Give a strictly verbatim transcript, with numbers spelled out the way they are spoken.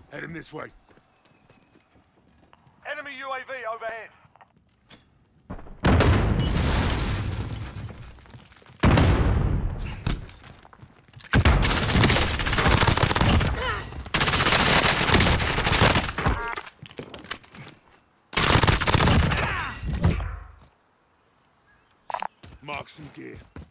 Heading this way. Enemy U A V overhead. Mark some gear.